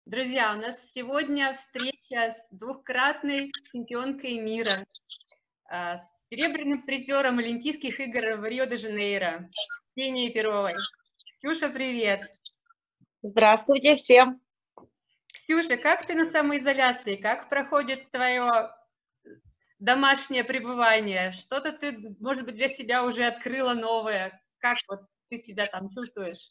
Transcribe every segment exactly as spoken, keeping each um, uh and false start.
Друзья, у нас сегодня встреча с двукратной чемпионкой мира, а, с серебряным призером Олимпийских игр в Рио-де-Жанейро, Ксенией Перовой. Ксюша, привет! Здравствуйте всем! Ксюша, как ты на самоизоляции? Как проходит твое домашнее пребывание? Что-то ты, может быть, для себя уже открыла новое? Как вот ты себя там чувствуешь?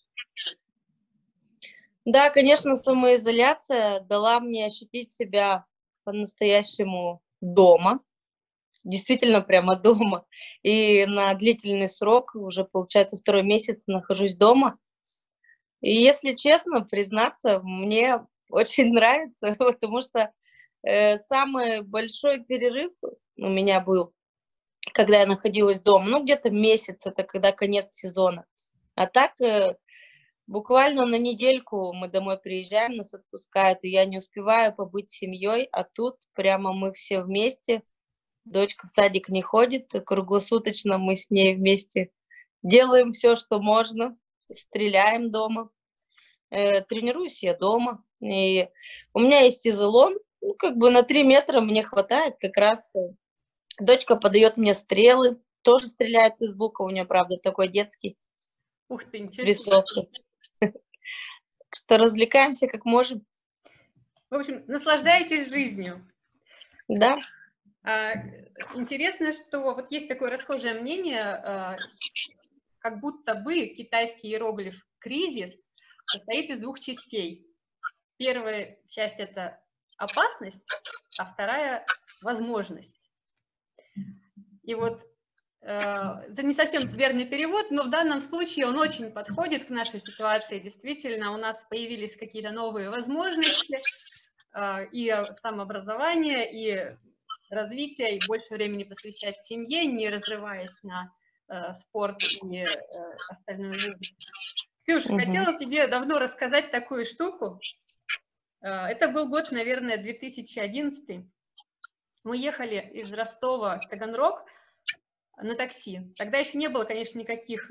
Да, конечно, самоизоляция дала мне ощутить себя по-настоящему дома, действительно прямо дома. И на длительный срок, уже получается второй месяц нахожусь дома. И если честно признаться, мне очень нравится, потому что э, самый большой перерыв у меня был, когда я находилась дома, ну где-то месяц, это когда конец сезона. А так э, буквально на недельку мы домой приезжаем, нас отпускают, и я не успеваю побыть с семьей, а тут прямо мы все вместе. Дочка в садик не ходит, круглосуточно мы с ней вместе делаем все, что можно, стреляем дома. Э, тренируюсь я дома. И у меня есть изолон, ну, как бы на три метра мне хватает как раз. Дочка подает мне стрелы, тоже стреляет из лука, у нее, правда, такой детский. Ух ты, С ничего себе. Что развлекаемся как можем. В общем, наслаждаетесь жизнью. Да. А, Интересно, что вот есть такое расхожее мнение, а, как будто бы китайский иероглиф «кризис» состоит из двух частей. Первая часть – это опасность, а вторая – возможность. И вот э, это не совсем верный перевод, но в данном случае он очень подходит к нашей ситуации. Действительно, у нас появились какие-то новые возможности э, и самообразование, и развитие, и больше времени посвящать семье, не разрываясь на э, спорт и э, остальную жизнь. Ксюша, Угу. хотела тебе давно рассказать такую штуку. Это был год, наверное, две тысячи одиннадцатый. Мы ехали из Ростова в Таганрог на такси. Тогда еще не было, конечно, никаких,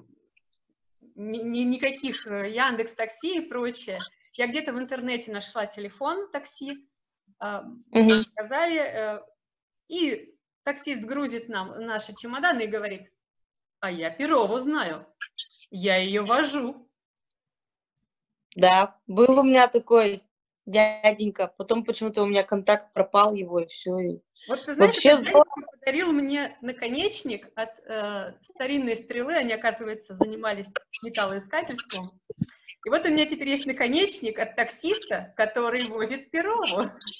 ни, никаких Яндекс.Такси и прочее. Я где-то в интернете нашла телефон такси, Угу. сказали, и таксист грузит нам наши чемоданы и говорит: а я Перову знаю, я ее вожу. Да, был у меня такой дяденька, потом почему-то у меня контакт пропал его, и все. И... Вот ты знаешь, Вообще этот дяденька подарил мне наконечник от э, старинной стрелы, они, оказывается, занимались металлоискательством. И вот у меня теперь есть наконечник от таксиста, который возит Перову.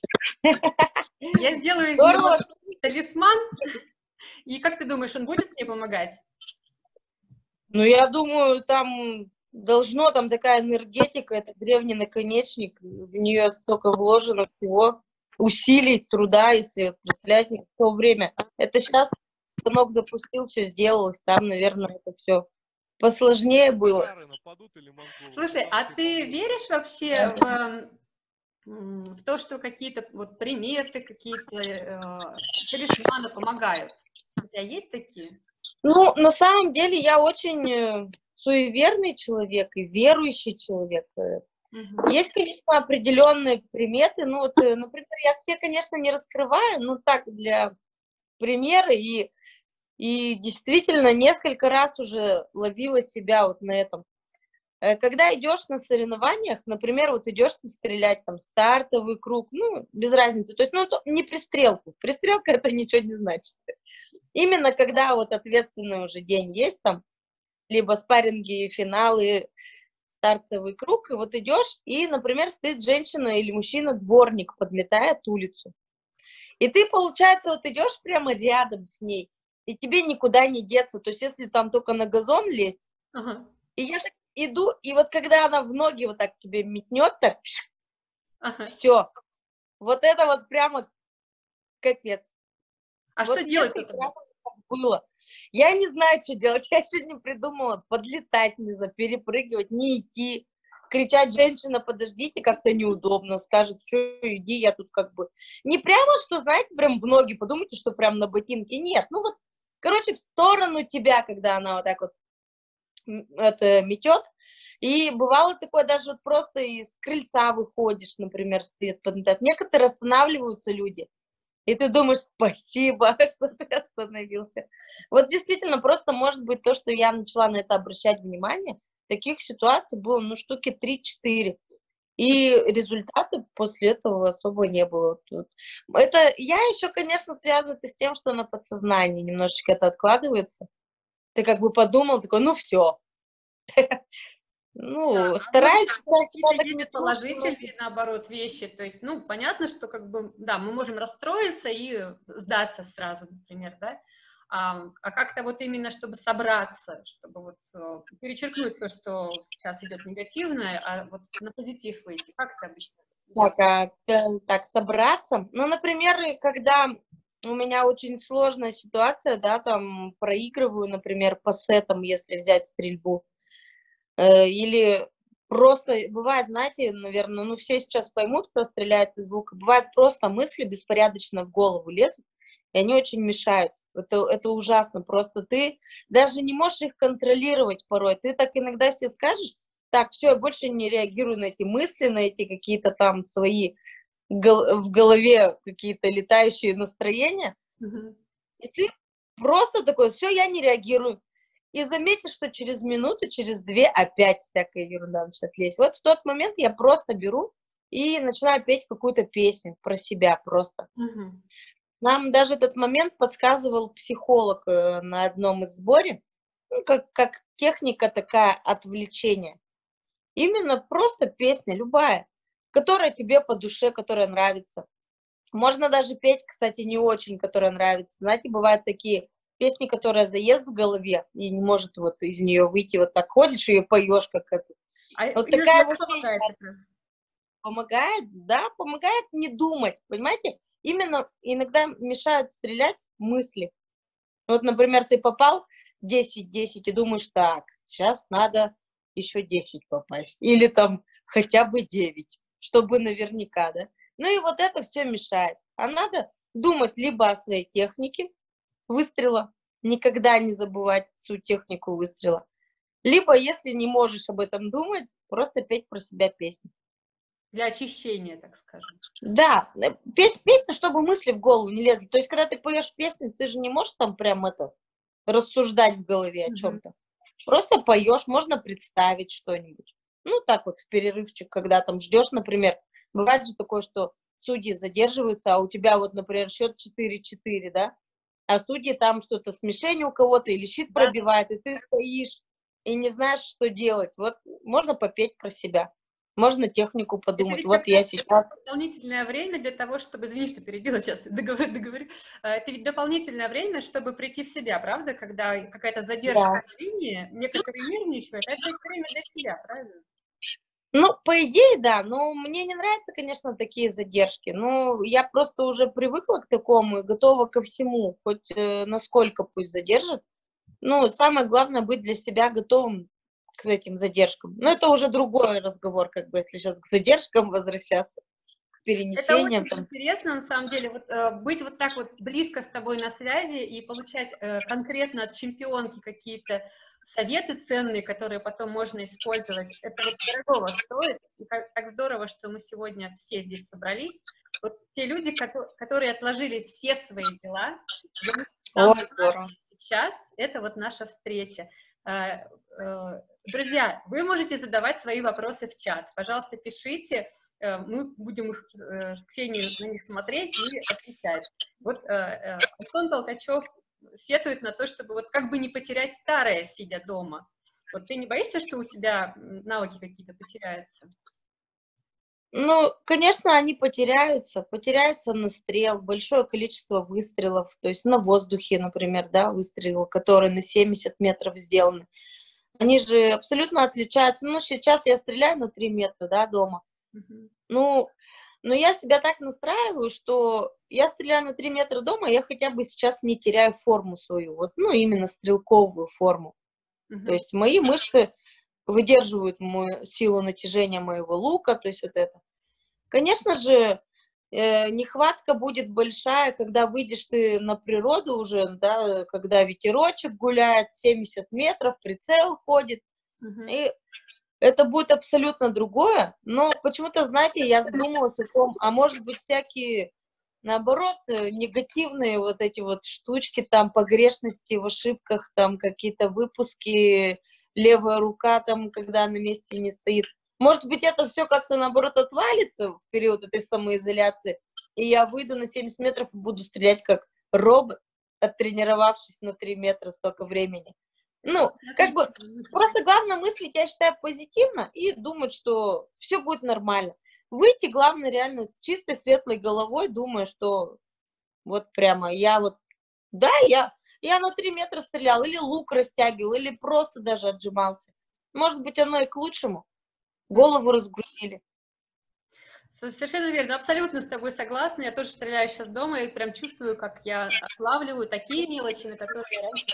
Я сделаю из него талисман, и как ты думаешь, он будет мне помогать? Ну, я думаю, там должно, там такая энергетика, это древний наконечник, в нее столько вложено всего, усилий, труда, если представлять в то время. Это сейчас станок запустил, все сделалось, там, наверное, это все посложнее было. Слушай, а ты веришь вообще в, в то, что какие-то вот приметы, какие-то э, талисманы помогают? У тебя есть такие? Ну, на самом деле я очень суеверный человек и верующий человек. Угу. Есть, конечно, определенные приметы. Ну, вот, например, я все, конечно, не раскрываю, но так для примера. И, и действительно несколько раз уже ловила себя вот на этом. Когда идешь на соревнованиях, например, вот идешь ты стрелять, там, стартовый круг, ну, без разницы. То есть, ну, то, не пристрелку. Пристрелка это ничего не значит. Именно когда вот ответственный уже день есть, там, либо спарринги, финалы, стартовый круг, и вот идешь, и, например, стоит женщина или мужчина, дворник, подметает улицу. И ты, получается, вот идешь прямо рядом с ней, и тебе никуда не деться. То есть, если там только на газон лезть, ага. И я так иду, и вот когда она в ноги вот так тебе метнет, так, ага. Все. Вот это вот прямо капец. А вот что делать? Было. Я не знаю, что делать, я еще не придумала. Подлетать, не знаю, перепрыгивать, не идти. Кричать: женщина, подождите, как-то неудобно. Скажет: что, иди, я тут как бы... Не прямо, что, знаете, прям в ноги, подумайте, что прям на ботинке. Нет, ну вот, короче, в сторону тебя, когда она вот так вот это метет. И бывало такое, даже вот просто из крыльца выходишь, например, стоит подметать. Некоторые останавливаются люди, и ты думаешь, спасибо, что ты остановился. Вот действительно, просто может быть то, что я начала на это обращать внимание, таких ситуаций было, ну, штуки три-четыре. И результата после этого особо не было. Тут. Это я еще, конечно, связываю это с тем, что на подсознании немножечко это откладывается. Ты как бы подумал, такой, ну все. Да, Ну, а может, стараюсь какие-то так есть положительные, наоборот, вещи. То есть, ну, понятно, что как бы, да, мы можем расстроиться и сдаться сразу, например, да, а, а как-то вот именно, чтобы собраться, чтобы вот э, перечеркнуть то, что сейчас идет негативное, а вот на позитив выйти. Как это обычно делать? Так, а, э, так, собраться. Ну, например, и когда у меня очень сложная ситуация, да, там проигрываю, например, по сетам, если взять стрельбу, э, или просто бывает, знаете, наверное, ну все сейчас поймут, кто стреляет из лука, бывает просто мысли беспорядочно в голову лезут, и они очень мешают. Это, это ужасно, просто ты даже не можешь их контролировать порой. Ты так иногда себе скажешь, так, все, я больше не реагирую на эти мысли, на эти какие-то там свои гол в голове какие-то летающие настроения, Мгм. и ты просто такой, все, я не реагирую. И заметишь, что через минуту, через две опять всякая ерунда начинает лезть. Вот в тот момент я просто беру и начинаю петь какую-то песню про себя просто. Мгм. Нам даже этот момент подсказывал психолог э, на одном из сборе, ну, как, как техника такая отвлечения. Именно просто песня, любая, которая тебе по душе, которая нравится. Можно даже петь, кстати, не очень, которая нравится. Знаете, бывают такие песни, которые заезд в голове, и не может вот из нее выйти. Вот так ходишь и поешь, как это. А Вот иногда такая это вот вещь помогает как раз. помогает, да, помогает не думать, понимаете? Именно иногда мешают стрелять мысли. Вот, например, ты попал десять десять и думаешь, так, сейчас надо еще десять попасть. Или там хотя бы девять, чтобы наверняка, да. Ну и вот это все мешает. А надо думать либо о своей технике выстрела, никогда не забывать свою технику выстрела, либо, если не можешь об этом думать, просто петь про себя песню. Для очищения, так скажем. Да, э, петь песню, чтобы мысли в голову не лезли. То есть, когда ты поешь песню, ты же не можешь там прям это рассуждать в голове о Мгм. чем-то. Просто поешь, можно представить что-нибудь. Ну, так вот, в перерывчик, когда там ждешь, например. Бывает же такое, что судьи задерживаются, а у тебя вот, например, счет четыре-четыре, да? А судьи там что-то с мишенью у кого-то или щит Да, да. пробивает, и ты стоишь и не знаешь, что делать. Вот можно попеть про себя, можно технику Это подумать. ведь как Вот раз я сейчас... дополнительное время для того, чтобы, извини, что перебила, сейчас договорю, договорю. Э, Это ведь дополнительное время, чтобы прийти в себя, правда? Когда какая-то задержка Да. в линии, некоторые нервничают, а это время для себя, правильно? Ну, по идее, да, но мне не нравятся, конечно, такие задержки. Ну, я просто уже привыкла к такому и готова ко всему, хоть э, насколько пусть задержат. Ну, самое главное быть для себя готовым к этим задержкам. Но это уже другой разговор, как бы, если сейчас к задержкам возвращаться, к Это перенесениям. очень Там. интересно, на самом деле, вот, э, быть вот так вот близко с тобой на связи и получать э, конкретно от чемпионки какие-то советы ценные, которые потом можно использовать. Это вот дорогого стоит. И как, так здорово, что мы сегодня все здесь собрались. Вот те люди, которые, которые отложили все свои дела, для них Ой, самое здорово. важное сейчас — это вот наша встреча. Э, э, Друзья, вы можете задавать свои вопросы в чат. Пожалуйста, пишите. Мы будем их, э, с Ксенией на них смотреть и отвечать. Вот э, э, Антон Толкачев сетует на то, чтобы вот как бы не потерять старое, сидя дома. Вот ты не боишься, что у тебя навыки какие-то потеряются? Ну, конечно, они потеряются, потеряется настрел, большое количество выстрелов, то есть на воздухе, например, да, выстрелы, которые на семьдесят метров сделаны. Они же абсолютно отличаются. Ну, сейчас я стреляю на три метра, да, дома. Мгм. Ну, но я себя так настраиваю, что я стреляю на три метра дома, я хотя бы сейчас не теряю форму свою, вот, ну, именно стрелковую форму. То Мгм. есть мои мышцы выдерживают мою силу натяжения моего лука, то есть вот это. Конечно же, э, нехватка будет большая, когда выйдешь ты на природу уже, да, когда ветерочек гуляет, семьдесят метров, прицел ходит. Мгм. И это будет абсолютно другое, но почему-то, знаете, я задумалась о том, а может быть всякие, наоборот, негативные вот эти вот штучки, там, погрешности в ошибках, там, какие-то выпуски, левая рука, там, когда на месте не стоит. Может быть, это все как-то, наоборот, отвалится в период этой самоизоляции, и я выйду на семьдесят метров и буду стрелять как робот, оттренировавшись на три метра столько времени. Ну, как бы, просто главное мыслить, я считаю, позитивно и думать, что все будет нормально. Выйти, главное, реально с чистой, светлой головой, думая, что вот прямо я вот, да, я, я на три метра стрелял, или лук растягивал, или просто даже отжимался. Может быть, оно и к лучшему. Голову разгрузили. Совершенно верно, абсолютно с тобой согласна. Я тоже стреляю сейчас дома и прям чувствую, как я отлавливаю такие мелочи, на которые я раньше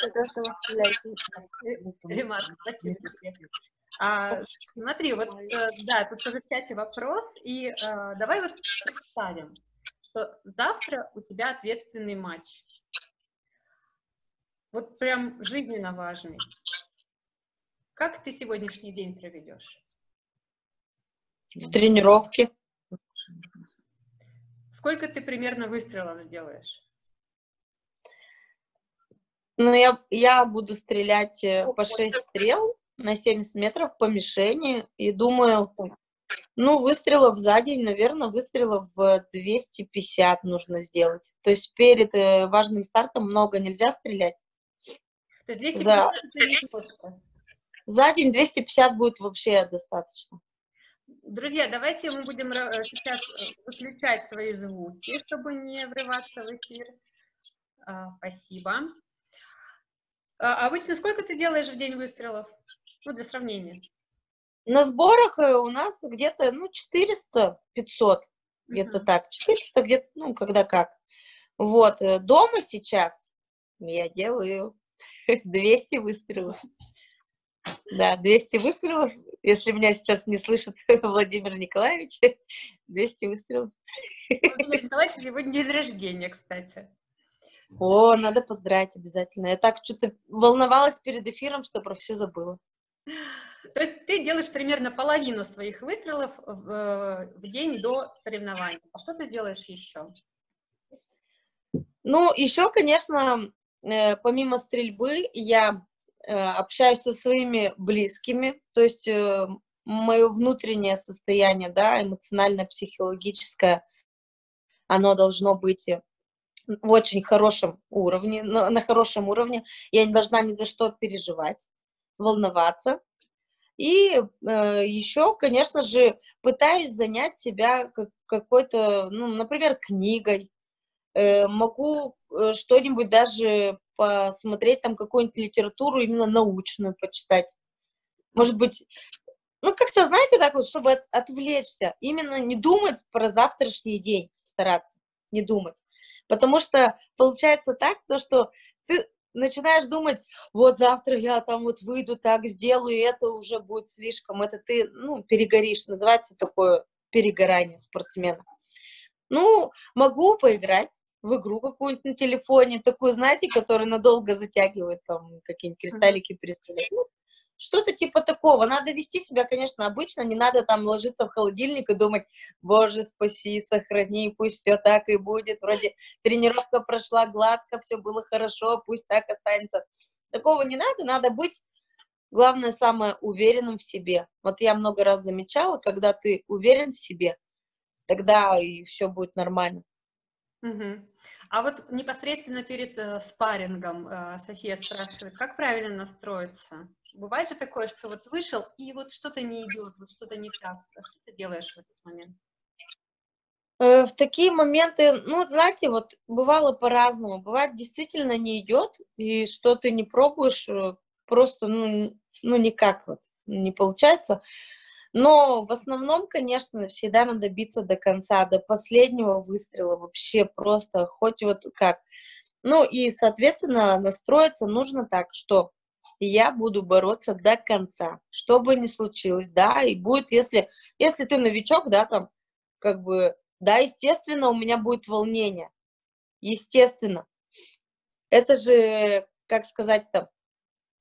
не Ремарка, спасибо тебе. А, смотри, вот, да, тут тоже в чате вопрос, и а, давай вот представим, что завтра у тебя ответственный матч. Вот прям жизненно важный. Как ты сегодняшний день проведешь? В тренировке. Сколько ты примерно выстрелов сделаешь? Ну, я, я буду стрелять по шесть стрел на семьдесят метров по мишени, и думаю, ну, выстрелов за день, наверное, выстрелов в двести пятьдесят нужно сделать. То есть перед э, важным стартом много нельзя стрелять. То есть двести пятьдесят за... за день двести пятьдесят будет вообще достаточно. Друзья, давайте мы будем сейчас выключать свои звуки, чтобы не врываться в эфир. А, спасибо. А обычно сколько ты делаешь в день выстрелов? Ну, для сравнения. На сборах у нас где-то, ну, четыреста-пятьсот, где-то uh-huh. так. четыреста где-то, ну, когда как. Вот, дома сейчас я делаю двести выстрелов. Да, двести выстрелов. Если меня сейчас не слышит Владимир Николаевич, двести выстрелов. Владимир Николаевич, сегодня день рождения, кстати. О, надо поздравить обязательно. Я так что-то волновалась перед эфиром, что про все забыла. То есть ты делаешь примерно половину своих выстрелов в, в день до соревнований. А что ты сделаешь еще? Ну, еще, конечно, помимо стрельбы, я общаюсь со своими близкими, то есть мое внутреннее состояние, да, эмоционально-психологическое, оно должно быть в очень хорошем уровне, на, на хорошем уровне. Я не должна ни за что переживать, волноваться. И э, еще, конечно же, пытаюсь занять себя как, какой-то, ну, например, книгой. Э, могу э, что-нибудь даже посмотреть, там, какую-нибудь литературу именно научную почитать. Может быть, ну, как-то, знаете, так вот, чтобы от, отвлечься. Именно не думать про завтрашний день, стараться не думать. Потому что получается так, то, что ты начинаешь думать, вот завтра я там вот выйду, так сделаю, и это уже будет слишком, это ты, ну, перегоришь, называется такое перегорание спортсмена. Ну, могу поиграть в игру какую-нибудь на телефоне, такую, знаете, которая надолго затягивает, там, какие-нибудь кристаллики перестрелять. Ну, что-то типа такого. Надо вести себя, конечно, обычно, не надо там ложиться в холодильник и думать, боже, спаси, сохрани, пусть все так и будет. Вроде тренировка прошла гладко, все было хорошо, пусть так останется. Такого не надо, надо быть, главное, самое уверенным в себе. Вот я много раз замечала, когда ты уверен в себе, тогда и все будет нормально. Угу. А вот непосредственно перед э, спаррингом э, София спрашивает, как правильно настроиться? Бывает же такое, что вот вышел, и вот что-то не идет, вот что-то не так. А что ты делаешь в этот момент? Э, в такие моменты, ну, знаете, вот бывало по-разному. Бывает, действительно не идет, и что ты не пробуешь, просто, ну, ну никак вот не получается. Но в основном, конечно, всегда надо биться до конца, до последнего выстрела вообще просто, хоть вот как. Ну и, соответственно, настроиться нужно так, что я буду бороться до конца, что бы ни случилось, да, и будет, если, если ты новичок, да, там, как бы, да, естественно, у меня будет волнение, естественно. Это же, как сказать-то,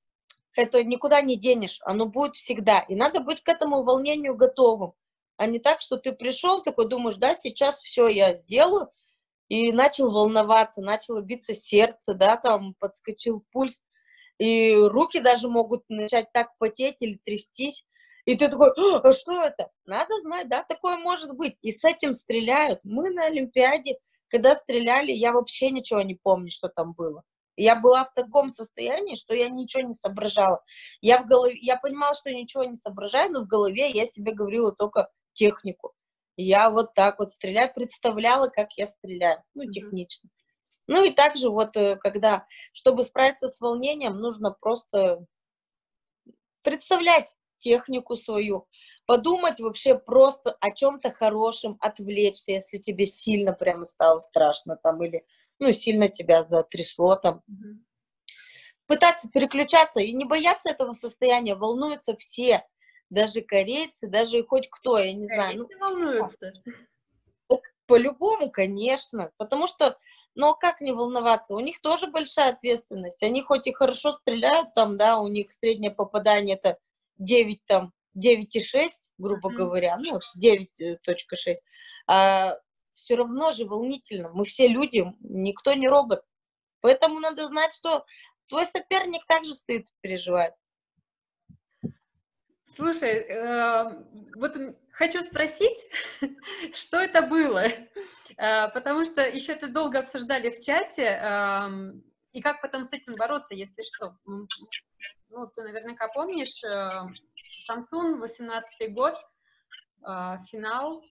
это никуда не денешь, оно будет всегда. И надо быть к этому волнению готовым, а не так, что ты пришел, такой думаешь, да, сейчас все я сделаю, и начал волноваться, начало биться сердце, да, там подскочил пульс, и руки даже могут начать так потеть или трястись. И ты такой, а что это? Надо знать, да, такое может быть. И с этим стреляют. Мы на Олимпиаде, когда стреляли, я вообще ничего не помню, что там было. Я была в таком состоянии, что я ничего не соображала. Я, в голове, я понимала, что ничего не соображаю, но в голове я себе говорила только технику. Я вот так вот стреляю, представляла, как я стреляю, ну, технично. Ну, и также вот, когда, чтобы справиться с волнением, нужно просто представлять технику свою, подумать вообще просто о чем-то хорошем, отвлечься, если тебе сильно прямо стало страшно там, или, ну, сильно тебя затрясло там. Mm-hmm. Пытаться переключаться и не бояться этого состояния, волнуются все, даже корейцы, даже хоть кто, я не знаю. Ну, волнуются. Так, по-любому, конечно, потому что, ну, как не волноваться, у них тоже большая ответственность, они хоть и хорошо стреляют там, да, у них среднее попадание это девять, там, девять и шесть, грубо mm-hmm. говоря, ну, девять точка шесть, а все равно же волнительно, мы все люди, никто не робот, поэтому надо знать, что твой соперник также стоит и переживает. Слушай, э, вот хочу спросить, что это было, э, потому что еще это долго обсуждали в чате, э, и как потом с этим бороться, если что. Ну, ты наверняка помнишь, э, Samsung, восемнадцатый год, э, финал,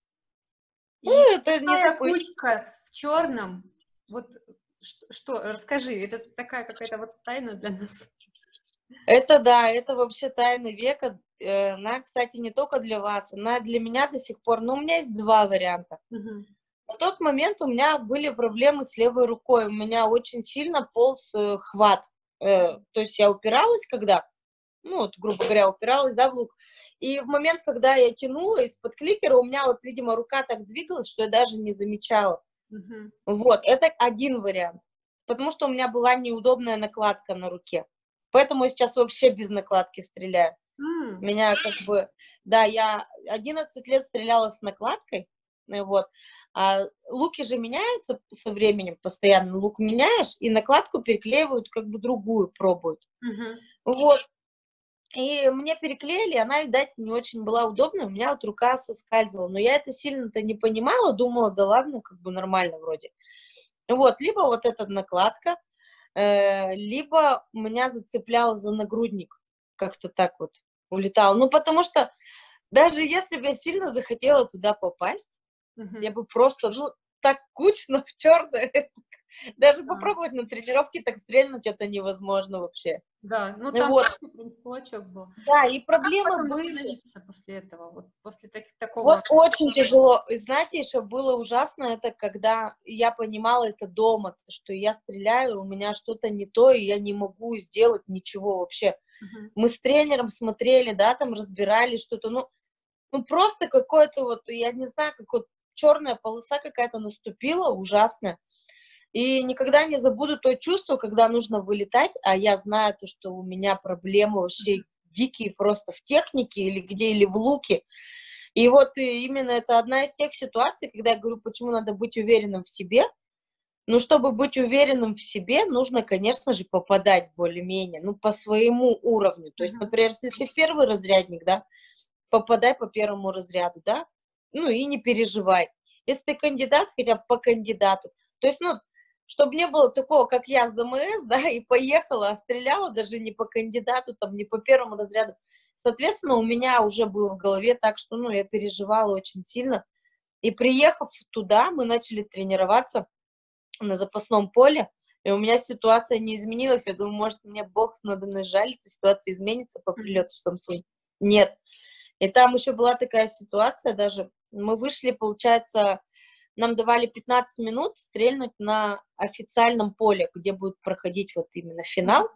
и ну, это такая кучка в черном, вот что, что, расскажи, это такая какая-то вот тайна для нас. Это да, это вообще тайна века. Она, кстати, не только для вас, она для меня до сих пор. Но у меня есть два варианта. Uh-huh. На тот момент у меня были проблемы с левой рукой. У меня очень сильно полз э, хват. Э, то есть я упиралась, когда, ну, вот, грубо говоря, упиралась, да, в лук. И в момент, когда я тянула из-под кликера, у меня вот, видимо, рука так двигалась, что я даже не замечала. Uh-huh. Вот, это один вариант. Потому что у меня была неудобная накладка на руке. Поэтому я сейчас вообще без накладки стреляю. Mm. Меня как бы, да, я одиннадцать лет стреляла с накладкой, вот, а луки же меняются со временем постоянно, лук меняешь, и накладку переклеивают, как бы другую пробуют. Mm-hmm. Вот, и мне переклеили, она, видать, не очень была удобна, у меня вот рука соскальзывала, но я это сильно-то не понимала, думала, да ладно, как бы нормально вроде. Вот, либо вот эта накладка, либо меня зацепляло за нагрудник, как-то так вот улетало. Ну, потому что даже если бы я сильно захотела туда попасть, uh-huh. я бы просто, ну, так кучно в черное, даже uh-huh. попробовать на тренировке так стрельнуть, это невозможно вообще. Да, ну там вот. кулачок был. Да, и проблемы а как были. После этого, вот после так, такого. Вот очень тяжело. И знаете, еще было ужасно, это когда я понимала это дома, что я стреляю, у меня что-то не то, и я не могу сделать ничего вообще. Uh-huh. Мы с тренером смотрели, да, там разбирали что-то, ну, ну просто какое-то вот, я не знаю, как вот черная полоса какая-то наступила, ужасная. И никогда не забуду то чувство, когда нужно вылетать, а я знаю то, что у меня проблемы вообще дикие просто в технике или где, или в луке. И вот именно это одна из тех ситуаций, когда я говорю, почему надо быть уверенным в себе. Ну, чтобы быть уверенным в себе, нужно, конечно же, попадать более-менее, ну, по своему уровню. То есть, например, если ты первый разрядник, да, попадай по первому разряду, да, ну, и не переживай. Если ты кандидат, хотя бы по кандидату. То есть, ну, чтобы не было такого, как я с ЗМС, да, и поехала, а стреляла даже не по кандидату, там, не по первому разряду. Соответственно, у меня уже было в голове так, что, ну, я переживала очень сильно. И приехав туда, мы начали тренироваться на запасном поле, и у меня ситуация не изменилась. Я думаю, может, мне Бог надо мной жалится, ситуация изменится по прилету в Samsung. Нет. И там еще была такая ситуация даже. Мы вышли, получается, нам давали пятнадцать минут стрельнуть на официальном поле, где будет проходить вот именно финал.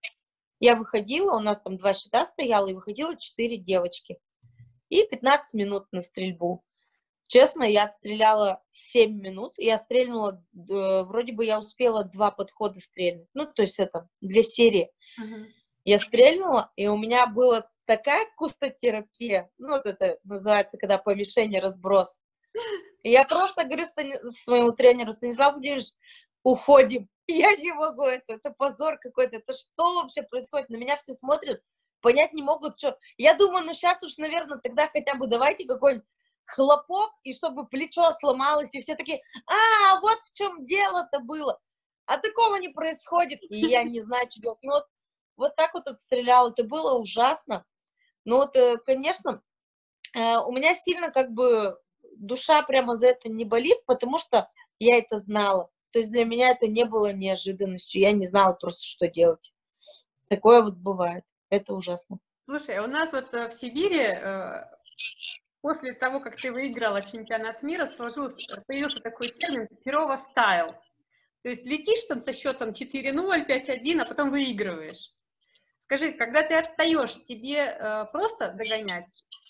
Я выходила, у нас там два щита стояло, и выходило четыре девочки. И пятнадцать минут на стрельбу. Честно, я отстреляла семь минут, я стрельнула, э, вроде бы я успела два подхода стрельнуть. Ну, то есть это две серии. Uh-huh. Я стрельнула, и у меня была такая кустотерапия, ну, вот это называется, когда по мишени разброс. И я просто говорю Стани... своему тренеру: Станислав Владимирович, уходим. Я не могу, это, это позор какой-то, это что вообще происходит? На меня все смотрят, понять не могут, что. Я думаю, ну сейчас уж, наверное, тогда хотя бы давайте какой-нибудь хлопок, и чтобы плечо сломалось, и все такие: а, вот в чем дело-то было. А такого не происходит, и я не знаю, что делать. Ну, вот, вот так вот отстрелял, это было ужасно. Ну вот, конечно, у меня сильно как бы душа прямо за это не болит, потому что я это знала. То есть для меня это не было неожиданностью, я не знала просто, что делать. Такое вот бывает, это ужасно. Слушай, у нас вот в Сибири после того, как ты выиграла чемпионат мира, сложился, появился такой термин «Перова стайл». То есть летишь там со счетом четыре ноль, пять один, а потом выигрываешь. Скажи, когда ты отстаешь, тебе э, просто догонять?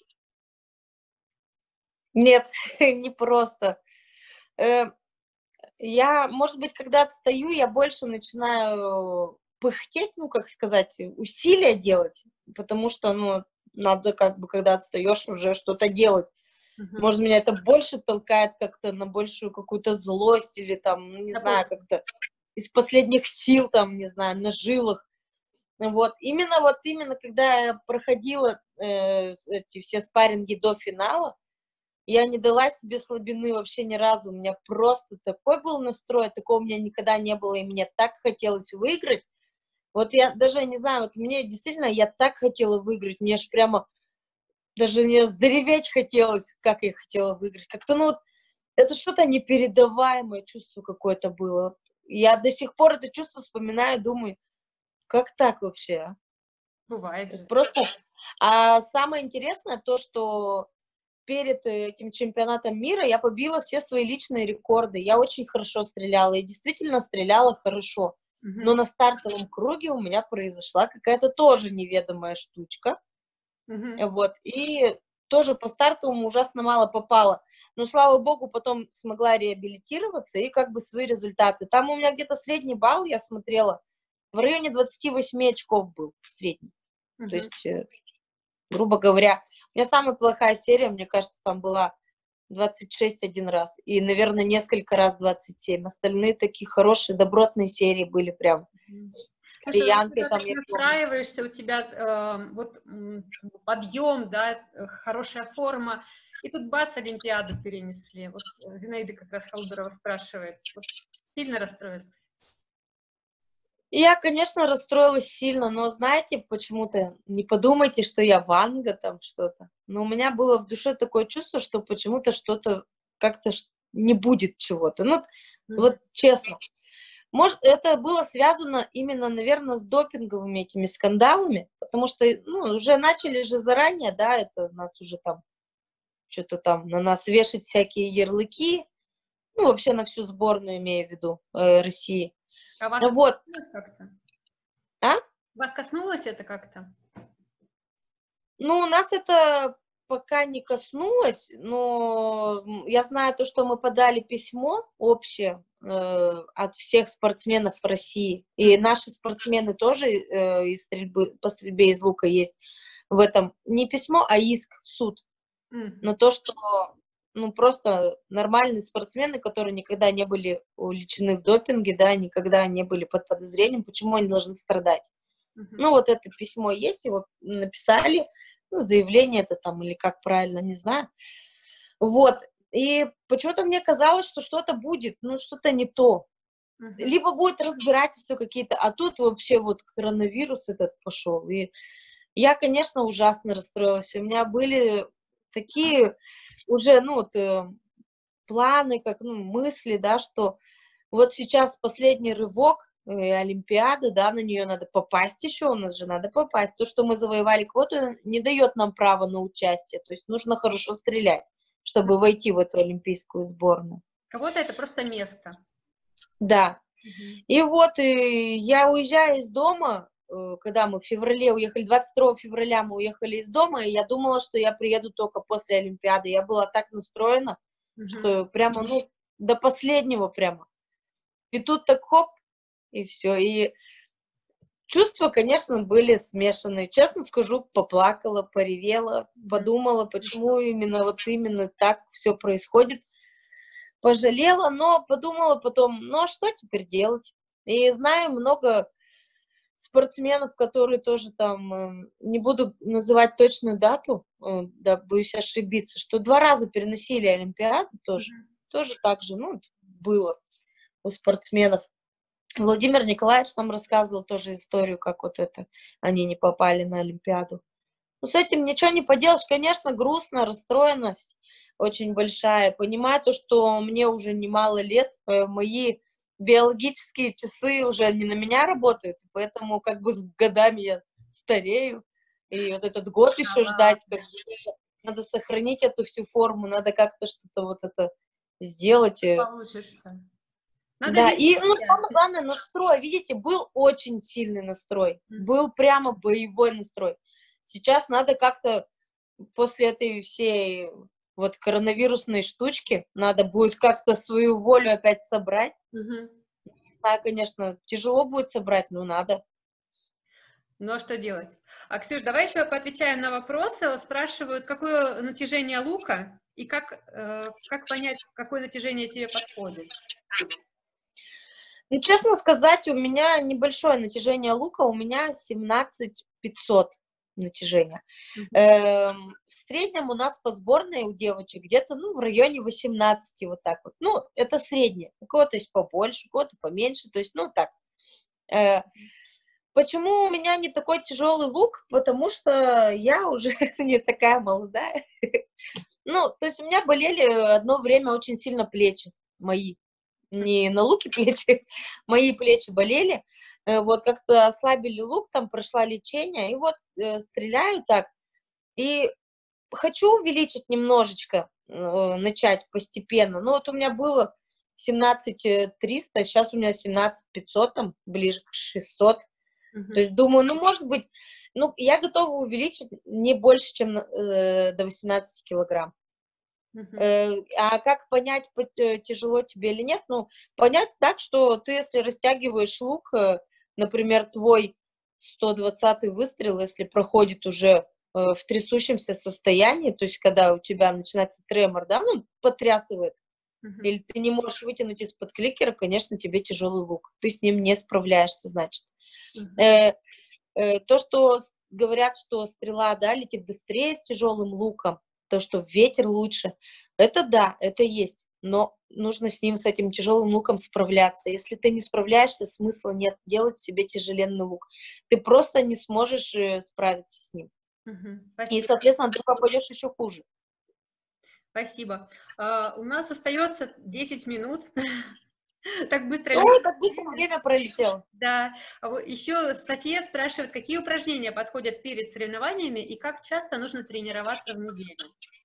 Нет, не просто. Э, я, может быть, когда отстаю, я больше начинаю пыхтеть, ну, как сказать, усилия делать, потому что, ну, надо как бы, когда отстаешь, уже что-то делать. Uh-huh. Может, меня это больше толкает как-то на большую какую-то злость или там, не Какой? знаю, как-то из последних сил, там, не знаю, на жилах. Вот, именно вот, именно когда я проходила э, эти все спарринги до финала, я не дала себе слабины вообще ни разу. У меня просто такой был настрой, такого у меня никогда не было, и мне так хотелось выиграть. Вот я даже не знаю, вот мне действительно, я так хотела выиграть, мне аж прямо даже мне зареветь хотелось, как я хотела выиграть. Как-то, ну, вот, это что-то непередаваемое чувство какое-то было. Я до сих пор это чувство вспоминаю, думаю, как так вообще, а? Бывает же. Просто. А самое интересное то, что перед этим чемпионатом мира я побила все свои личные рекорды. Я очень хорошо стреляла, и действительно стреляла хорошо. Uh-huh. Но на стартовом круге у меня произошла какая-то тоже неведомая штучка. Uh-huh. Вот, и тоже по стартовому ужасно мало попало. Но, слава богу, потом смогла реабилитироваться и как бы свои результаты. Там у меня где-то средний балл, я смотрела, в районе двадцати восьми очков был средний. Uh-huh. То есть, грубо говоря, у меня самая плохая серия, мне кажется, там была двадцать шесть один раз. И, наверное, несколько раз двадцать семь. Остальные такие хорошие, добротные серии были прям. С кореянкой там. Ты настраиваешься, у тебя э, вот подъем, да, хорошая форма. И тут бац, Олимпиаду перенесли. Вот Зинаида как раз Халдерова спрашивает. Вот, сильно расстроилась? Я, конечно, расстроилась сильно, но, знаете, почему-то не подумайте, что я Ванга там что-то. Но у меня было в душе такое чувство, что почему-то что-то как-то не будет чего-то. Ну, mm-hmm. вот честно. Может, это было связано именно, наверное, с допинговыми этими скандалами, потому что, ну, уже начали же заранее, да, это нас уже там, что-то там на нас вешать всякие ярлыки, ну, вообще на всю сборную, имею в виду, э, России. А вас вот. коснулось как-то? А? Вас коснулось это как-то? Ну, у нас это пока не коснулось, но я знаю то, что мы подали письмо общее э, от всех спортсменов России, и наши спортсмены тоже э, из стрельбы, по стрельбе из лука есть в этом не письмо, а иск в суд mm-hmm. на то, что ну, просто нормальные спортсмены, которые никогда не были увлечены в допинге, да, никогда не были под подозрением, почему они должны страдать. Uh-huh. Ну, вот это письмо есть, его написали, ну, заявление это там, или как правильно, не знаю. Вот, и почему-то мне казалось, что что-то будет, ну, что-то не то. Uh-huh. Либо будет разбирательство какие-то, а тут вообще вот коронавирус этот пошел. И я, конечно, ужасно расстроилась. У меня были такие уже, ну, вот, э, планы, как, ну, мысли, да, что вот сейчас последний рывок э, Олимпиады, да, на нее надо попасть еще, у нас же надо попасть. То, что мы завоевали квоту, не дает нам права на участие, то есть нужно хорошо стрелять, чтобы войти в эту олимпийскую сборную. Кого-то это просто место. Да. Угу. И вот и я уезжаю из дома, когда мы в феврале уехали, двадцать второго февраля мы уехали из дома, и я думала, что я приеду только после Олимпиады. Я была так настроена, uh-huh. что прямо, ну, до последнего прямо. И тут так хоп, и все. И чувства, конечно, были смешанные. Честно скажу, поплакала, поревела, подумала, почему именно вот именно так все происходит. Пожалела, но подумала потом, ну а что теперь делать? И знаю много спортсменов, которые тоже там, не буду называть точную дату, да, боюсь ошибиться, что два раза переносили Олимпиаду тоже, mm-hmm. тоже так же, ну, было у спортсменов. Владимир Николаевич нам рассказывал тоже историю, как вот это, они не попали на Олимпиаду. Ну, с этим ничего не поделаешь, конечно, грустно, расстроенность очень большая. Понимаю то, что мне уже немало лет, мои биологические часы уже не на меня работают, поэтому как бы с годами я старею, и вот этот год еще ждать, как бы, надо сохранить эту всю форму, надо как-то что-то вот это сделать. Получится. Надо да, и ну, самое главное, настрой, видите, был очень сильный настрой, mm-hmm. был прямо боевой настрой. Сейчас надо как-то после этой всей вот коронавирусной штучки, надо будет как-то свою волю опять собрать. Mm-hmm. Да, конечно, тяжело будет собрать, но надо. Ну, а что делать? А, Ксюш, давай еще поотвечаем на вопросы. Спрашивают, какое натяжение лука и как, э, как понять, какое натяжение тебе подходит? Ну, честно сказать, у меня небольшое натяжение лука, у меня семнадцать пятьсот натяжения. Mm-hmm. Эм, в среднем у нас по сборной у девочек где-то, ну, в районе восемнадцати, вот так вот. Ну, это среднее. У кого-то есть побольше, у кого-то поменьше, то есть, ну, так. Э, почему у меня не такой тяжелый лук? Потому что я уже не такая молодая. Ну, то есть у меня болели одно время очень сильно плечи мои. Не на луке плечи, мои плечи болели, вот как-то ослабили лук, там прошла лечение, и вот э, стреляю так, и хочу увеличить немножечко, э, начать постепенно, ну вот у меня было семнадцать триста, сейчас у меня семнадцать пятьсот, там ближе к шестьсот, uh-huh. То есть думаю, ну может быть, ну я готова увеличить не больше, чем э, до восемнадцати килограмм. Uh-huh. А как понять, тяжело тебе или нет? Ну, понять так, что ты, если растягиваешь лук, например, твой сто двадцатый выстрел, если проходит уже в трясущемся состоянии, то есть когда у тебя начинается тремор, да, ну, потрясывает, uh-huh. или ты не можешь вытянуть из-под кликера, конечно, тебе тяжелый лук, ты с ним не справляешься, значит. Uh-huh. Э, э, то, что говорят, что стрела, да, летит быстрее с тяжелым луком, то, что ветер лучше, это да, это есть, но нужно с ним, с этим тяжелым луком справляться. Если ты не справляешься, смысла нет делать себе тяжеленный лук. Ты просто не сможешь справиться с ним. Угу, и, соответственно, ты попадешь еще хуже. Спасибо. Uh, у нас остается десять минут. Так быстро. Ой, так быстро время пролетело. Да. Еще София спрашивает, какие упражнения подходят перед соревнованиями и как часто нужно тренироваться в неделю?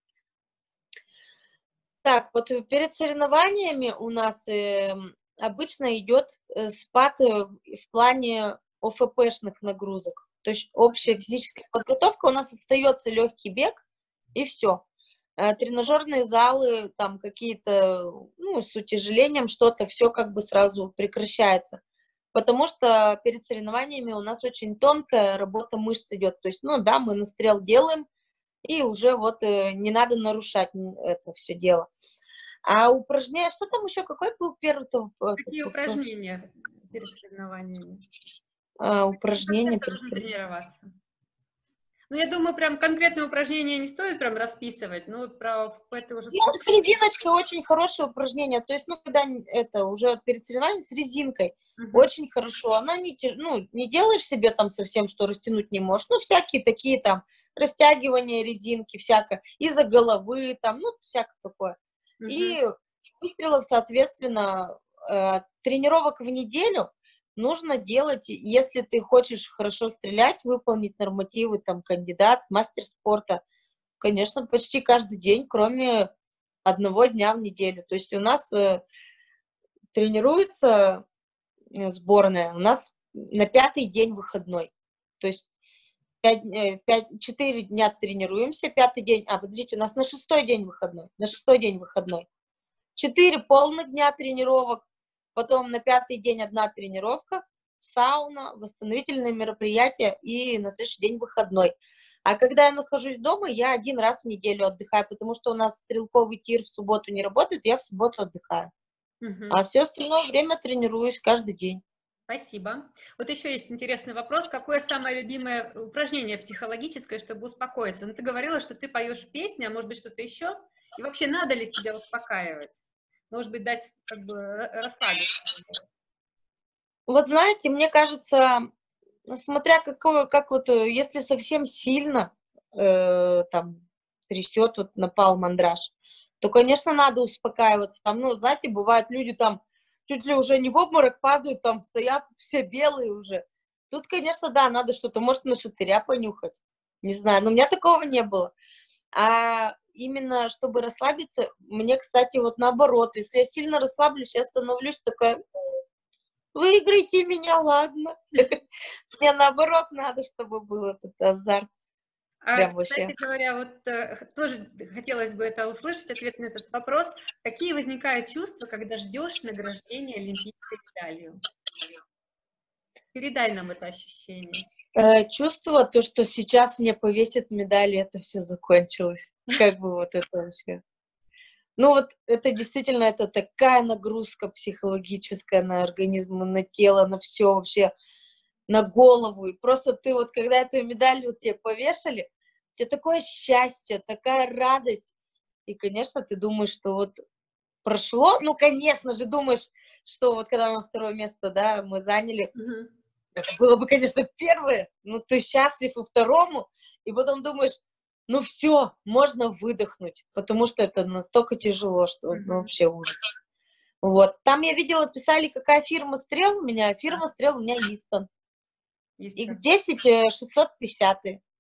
Так, вот перед соревнованиями у нас э, обычно идет э, спад э, в плане о эф пэ-шных нагрузок. То есть общая физическая подготовка, у нас остается легкий бег и все. Э, тренажерные залы, там какие-то, ну, с утяжелением что-то, все как бы сразу прекращается. Потому что перед соревнованиями у нас очень тонкая работа мышц идет. То есть, ну да, мы настрел делаем, и уже вот э, не надо нарушать это все дело. А упражнения, что там еще, какой был первый-то? Какие упражнения перед соревнованиями? А, упражнения перед соревнованиями. Ну, я думаю, прям конкретные упражнения не стоит прям расписывать, ну, про это уже... Ну, с резиночкой очень хорошее упражнение, то есть, ну, когда это уже перед соревнованием с резинкой, uh-huh. очень хорошо, она не, ну, не делаешь себе там совсем, что растянуть не можешь, ну, всякие такие там растягивания резинки, всякое, из-за головы там, ну, всякое такое. Uh-huh. И выстрелов, соответственно, э, тренировок в неделю нужно делать, если ты хочешь хорошо стрелять, выполнить нормативы, там, кандидат, мастер спорта, конечно, почти каждый день, кроме одного дня в неделю. То есть у нас э, тренируется э, сборная, у нас на пятый день выходной. То есть пять, пять, четыре дня тренируемся, пятый день, а, подождите, у нас на шестой день выходной, на шестой день выходной. Четыре полных дня тренировок, потом на пятый день одна тренировка, сауна, восстановительные мероприятия и на следующий день выходной. А когда я нахожусь дома, я один раз в неделю отдыхаю, потому что у нас стрелковый тир в субботу не работает, я в субботу отдыхаю. Угу. А все остальное время тренируюсь каждый день. Спасибо. Вот еще есть интересный вопрос. Какое самое любимое упражнение психологическое, чтобы успокоиться? Ну, ты говорила, что ты поешь песни, а может быть, что-то еще? И вообще, надо ли себя успокаивать? Может быть, дать, как бы, расслабиться? Вот знаете, мне кажется, смотря какое, как вот, если совсем сильно э, там трясет, вот напал мандраж, то, конечно, надо успокаиваться. Там, ну, знаете, бывают люди там чуть ли уже не в обморок падают, там стоят все белые уже. Тут, конечно, да, надо что-то, может, на шатыря понюхать. Не знаю, но у меня такого не было. А именно, чтобы расслабиться, мне, кстати, вот наоборот, если я сильно расслаблюсь, я становлюсь такая, выиграйте меня, ладно. Мне наоборот надо, чтобы был этот азарт. А, кстати говоря, вот э, тоже хотелось бы это услышать, ответ на этот вопрос. Какие возникают чувства, когда ждешь награждения олимпийской медалью? Передай нам это ощущение. Э, чувство, то, что сейчас мне повесят медали, это все закончилось. Как бы вот это вообще. Ну вот это действительно, это такая нагрузка психологическая на организм, на тело, на все вообще, на голову. И просто ты вот, когда эту медаль вот тебе повешали, у тебя такое счастье, такая радость. И, конечно, ты думаешь, что вот прошло, ну, конечно же, думаешь, что вот когда на второе место, да, мы заняли, uh-huh. это было бы, конечно, первое, но ты счастлив и второму, и потом думаешь, ну все, можно выдохнуть, потому что это настолько тяжело, что uh-huh. ну, вообще ужас. Вот, там я видела, писали, какая фирма стрел у меня, фирма стрел у меня Истон. икс десять шестьсот пятьдесят.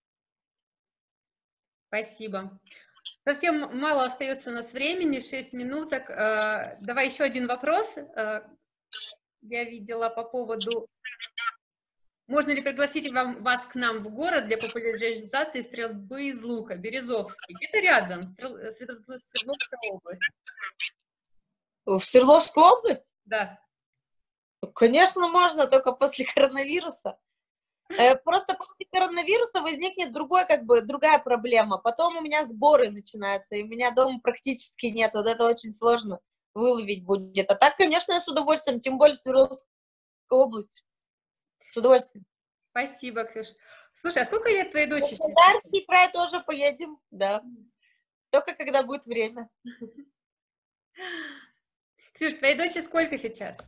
Спасибо. Совсем мало остается у нас времени, шесть минуток. Давай еще один вопрос. Я видела по поводу, можно ли пригласить вам, вас к нам в город для популяризации стрельбы из лука, Березовский. Где-то рядом, Свердловская область. В Свердловскую область? Да. Конечно, можно, только после коронавируса. Просто после коронавируса возникнет другой, как бы, другая проблема. Потом у меня сборы начинаются, и у меня дома практически нет. Вот это очень сложно выловить будет. А так, конечно, я с удовольствием, тем более Свердловская область. С удовольствием. Спасибо, Ксюша. Слушай, а сколько лет твоей дочери? В Краснодарский край тоже поедем, да. Только когда будет время. Ксюш, твоей дочери сколько сейчас?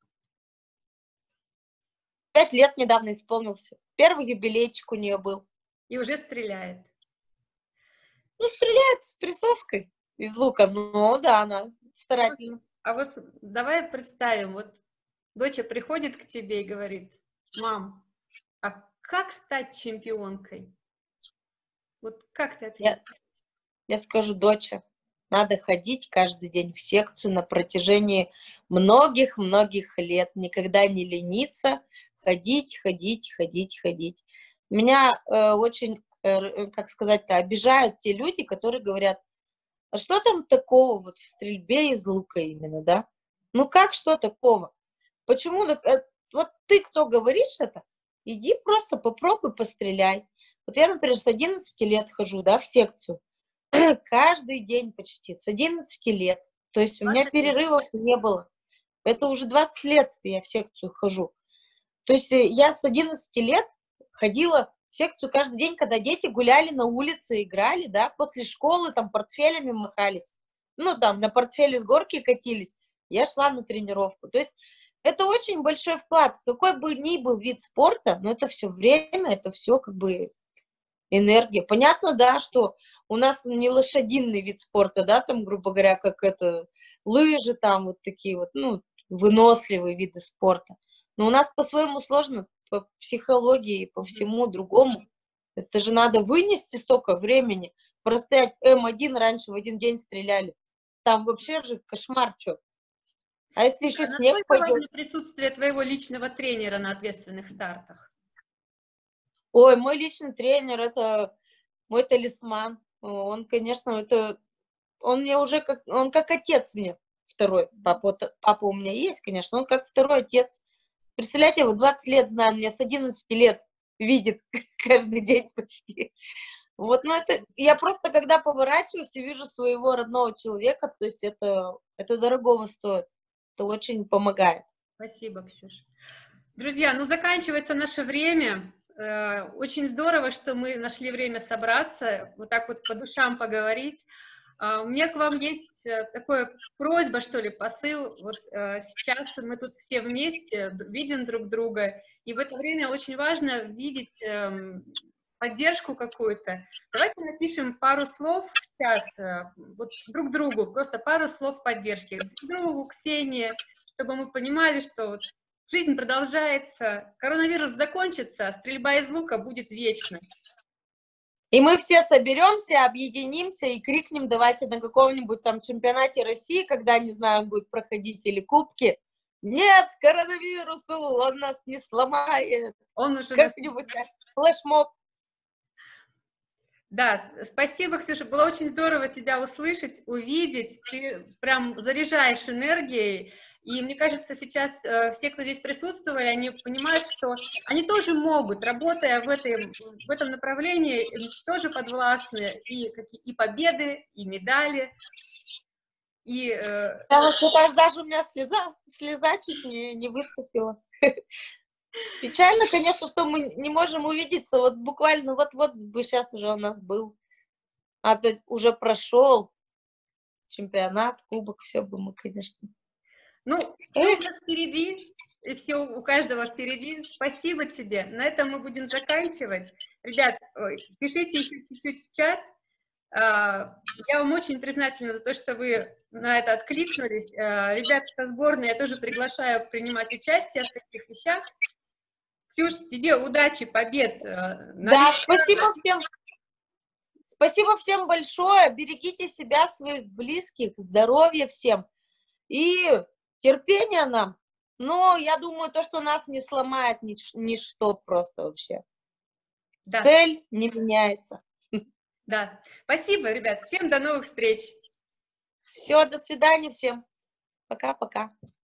Пять лет недавно исполнился. Первый юбилейчик у нее был. И уже стреляет. Ну, стреляет с присоской из лука. Ну, да, она старательно. А вот давай представим, вот доча приходит к тебе и говорит, мам, а как стать чемпионкой? Вот как ты ответишь? Я, я скажу, доча, надо ходить каждый день в секцию на протяжении многих-многих лет. Никогда не лениться. Ходить, ходить, ходить, ходить. Меня э, очень, э, как сказать-то, обижают те люди, которые говорят, а что там такого вот в стрельбе из лука именно, да? Ну как, что такого? Почему? Э, вот ты, кто говоришь это, иди просто попробуй, постреляй. Вот я, например, с одиннадцати лет хожу, да, в секцию. Каждый день почти, с одиннадцати лет. То есть у меня перерывов не было. Это уже двадцать лет я в секцию хожу. То есть я с одиннадцати лет ходила в секцию каждый день, когда дети гуляли на улице, играли, да, после школы там портфелями махались, ну там на портфеле с горки катились, я шла на тренировку. То есть это очень большой вклад, какой бы ни был вид спорта, но это все время, это все как бы энергия. Понятно, да, что у нас не лошадиный вид спорта, да, там, грубо говоря, как это, лыжи там, вот такие вот, ну, выносливые виды спорта. Но у нас по-своему сложно, по психологии, по всему другому. Это же надо вынести столько времени. Простоять эм один раньше в один день стреляли. Там вообще же кошмар, что. А если еще а снег насколько пойдет? важно присутствие твоего личного тренера на ответственных стартах? Ой, мой личный тренер, это мой талисман. Он, конечно, это... Он мне уже как... Он как отец мне второй. Папа, папа у меня есть, конечно, он как второй отец. Представляете, вот двадцать лет знаю, меня с одиннадцати лет видит каждый день почти. Вот, ну это, я просто, когда поворачиваюсь и вижу своего родного человека, то есть это, это дорогого стоит, это очень помогает. Спасибо, Ксюша. Друзья, ну заканчивается наше время. Очень здорово, что мы нашли время собраться, вот так вот по душам поговорить. У меня к вам есть такая просьба, что ли, посыл. Вот сейчас мы тут все вместе, видим друг друга, и в это время очень важно видеть поддержку какую-то. Давайте напишем пару слов в чат, вот друг другу, просто пару слов поддержки. Друг другу, Ксении, чтобы мы понимали, что вот жизнь продолжается, коронавирус закончится, а стрельба из лука будет вечной. И мы все соберемся, объединимся и крикнем, давайте на каком-нибудь там чемпионате России, когда, не знаю, он будет проходить, или кубки. Нет коронавирусу, он нас не сломает. Он уже как-нибудь флешмоб. Да, спасибо, Ксюша, было очень здорово тебя услышать, увидеть, ты прям заряжаешь энергией, и мне кажется, сейчас э, все, кто здесь присутствовали, они понимают, что они тоже могут, работая в, этой, в этом направлении, тоже подвластны и, и победы, и медали, и... Э... Да, вот даже у меня слеза, слеза чуть не, не выступила. Печально, конечно, что мы не можем увидеться, вот буквально вот-вот бы сейчас уже у нас был, а то уже прошел чемпионат, кубок, все бы мы, конечно. Ну, все у нас впереди, и все у каждого впереди. Спасибо тебе. На этом мы будем заканчивать. Ребят, пишите еще чуть-чуть в чат. Я вам очень признательна за то, что вы на это откликнулись. Ребят со сборной я тоже приглашаю принимать участие в таких вещах. Ксюш, тебе удачи, побед. Да, спасибо всем. Спасибо всем большое. Берегите себя, своих близких, здоровья всем. И терпения нам. Но я думаю, то, что нас не сломает нич ничто просто вообще. Да. Цель не меняется. Да. Спасибо, ребят. Всем до новых встреч. Все, до свидания всем. Пока-пока.